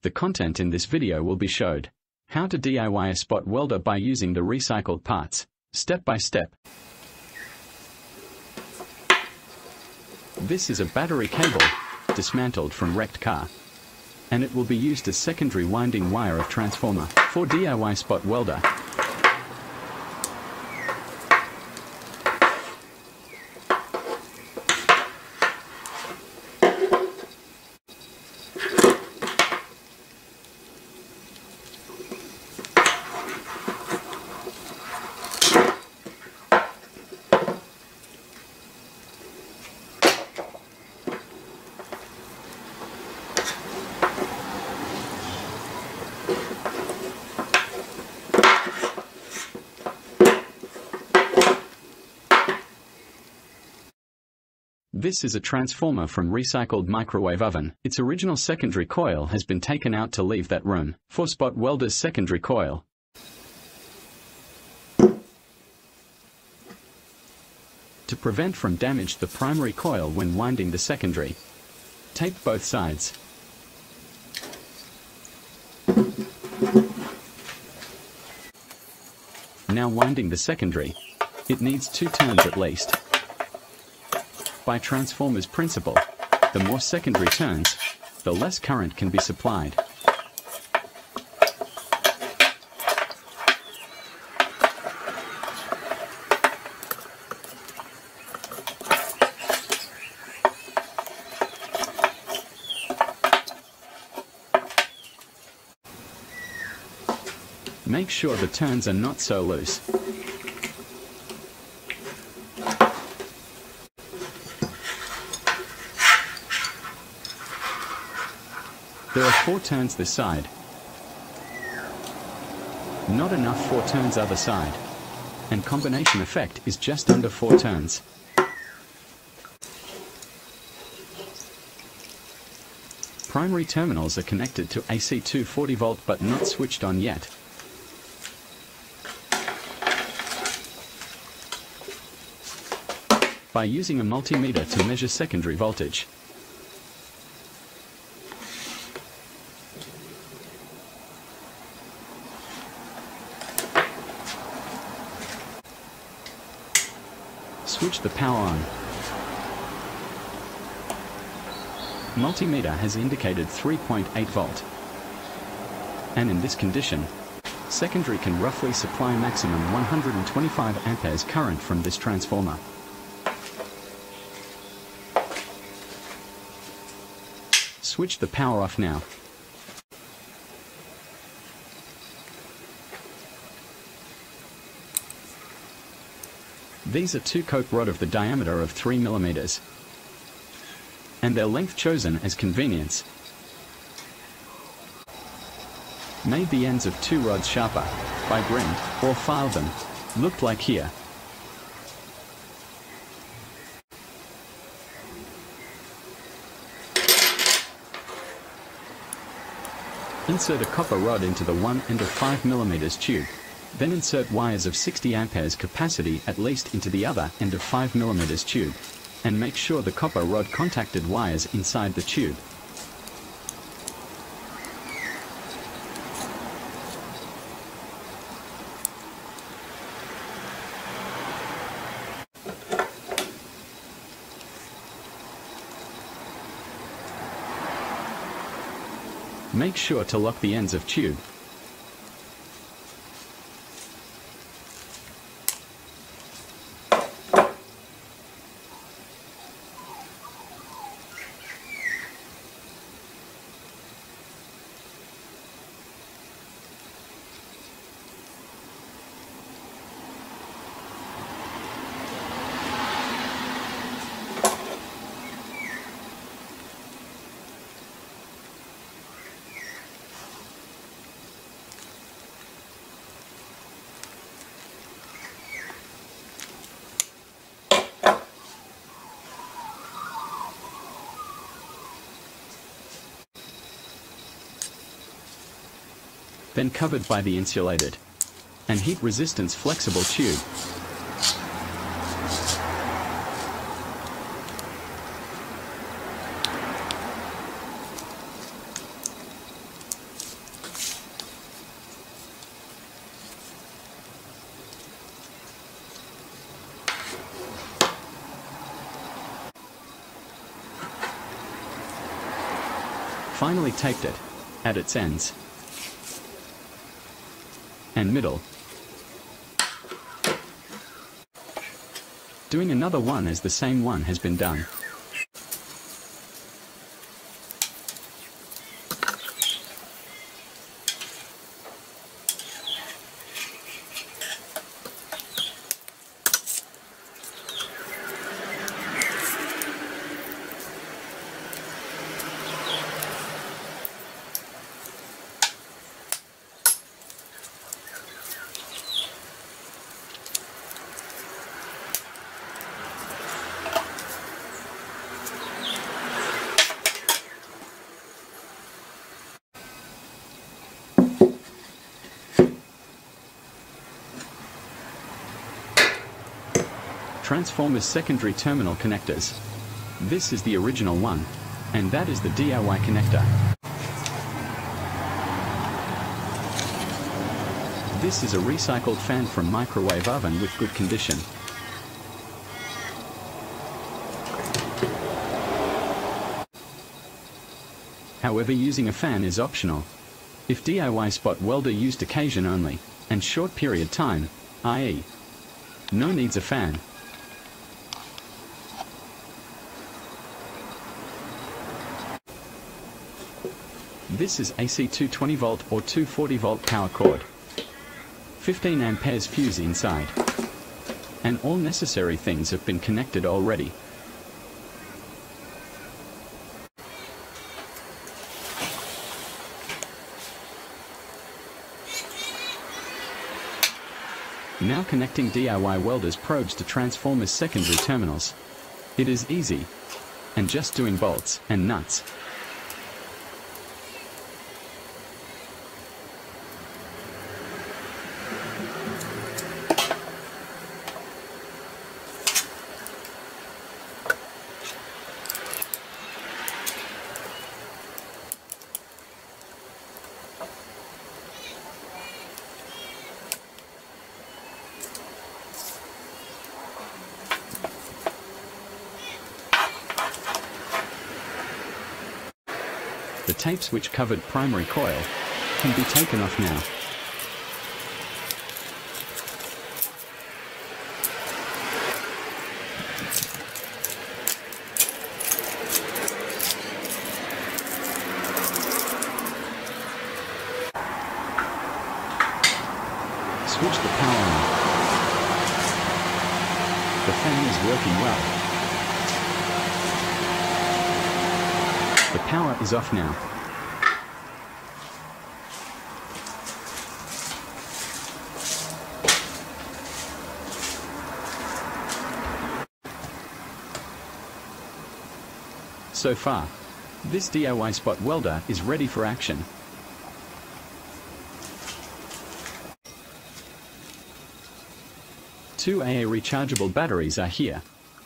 The content in this video will be showed how to DIY a spot welder by using the recycled parts, step by step. This is a battery cable, dismantled from wrecked car, and it will be used as secondary winding wire of transformer for DIY spot welder. This is a transformer from recycled microwave oven. Its original secondary coil has been taken out to leave that room for spot welder's secondary coil. To prevent from damage the primary coil when winding the secondary, tape both sides. Now winding the secondary, it needs 2 turns at least. By transformer's principle, the more secondary turns, the less current can be supplied. Make sure the turns are not so loose. There are 4 turns this side. Not enough 4 turns other side. And combination effect is just under 4 turns. Primary terminals are connected to AC 240 volt but not switched on yet. By using a multimeter to measure secondary voltage. Switch the power on. Multimeter has indicated 3.8 volt. And in this condition, secondary can roughly supply maximum 125 amperes current from this transformer. Switch the power off now. These are 2 coke rod of the diameter of 3 mm, and their length chosen as convenience. Made the ends of 2 rods sharper by grind or file them, looked like here. Insert a copper rod into the one end of 5 mm tube. Then insert wires of 60 amperes capacity at least into the other end of 5 mm tube, and make sure the copper rod contacted wires inside the tube. Make sure to lock the ends of tube. then covered by the insulated and heat resistance flexible tube. Finally taped it at its ends and middle. Doing another one as the same one has been done. Transformer's secondary terminal connectors. This is the original one, and that is the DIY connector. This is a recycled fan from microwave oven with good condition. However, using a fan is optional. If DIY spot welder used occasion only, and short period time, i.e. no needs a fan. This is AC 220 volt or 240 volt power cord. 15 amperes fuse inside. And all necessary things have been connected already. Now connecting DIY welder's probes to transformer's secondary terminals. It is easy. And just doing bolts and nuts. The tapes which covered primary coil can be taken off now. Switch the power on. The fan is working well. The power is off now. So far, this DIY spot welder is ready for action. Two AA rechargeable batteries are here.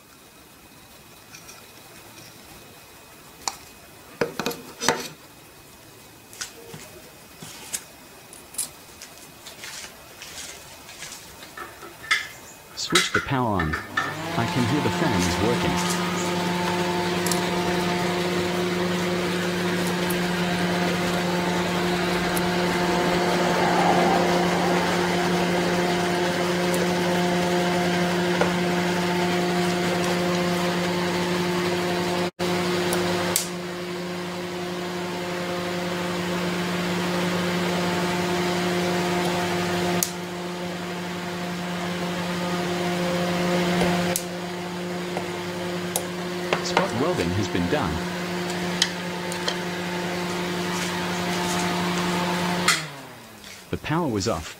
Switch the power on. I can hear the fan is working. Spot welding has been done. The power was off.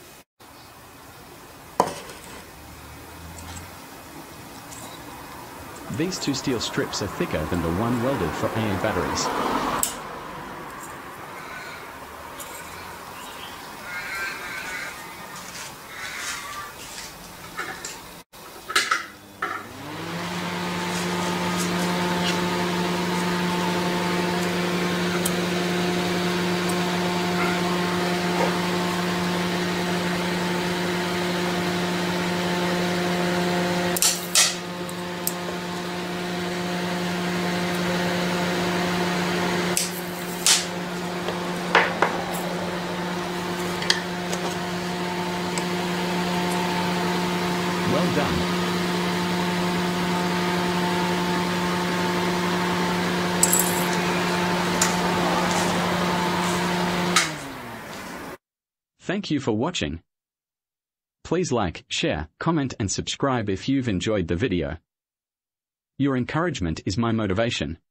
These two steel strips are thicker than the one welded for AA batteries. Well done. Thank you for watching. Please like, share, comment and subscribe if you've enjoyed the video. Your encouragement is my motivation.